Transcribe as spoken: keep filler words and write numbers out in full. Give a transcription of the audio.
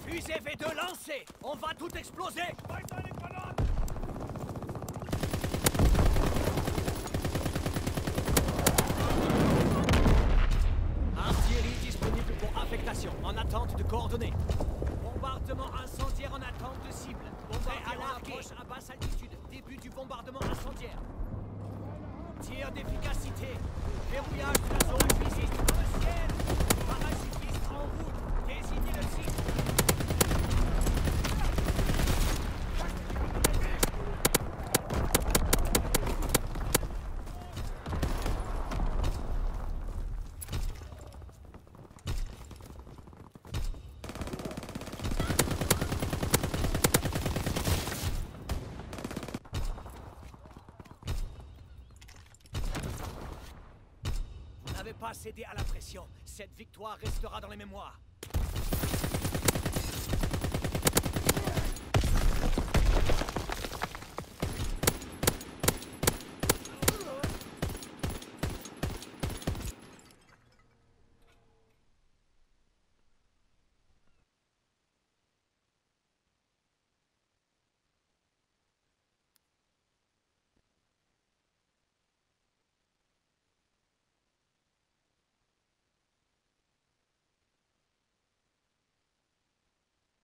Fusée V deux lancée. On va tout exploser. Artillerie disponible pour affectation, en attente de coordonnées. Bombardement incendiaire en attente de cible. Prêt à larguer. À basse altitude. Début du bombardement incendiaire. Tir d'efficacité. Verrouillage de la zone visite. Au ciel. Parachutiste en route. Désignez le site. Pas céder à la pression. Cette victoire restera dans les mémoires.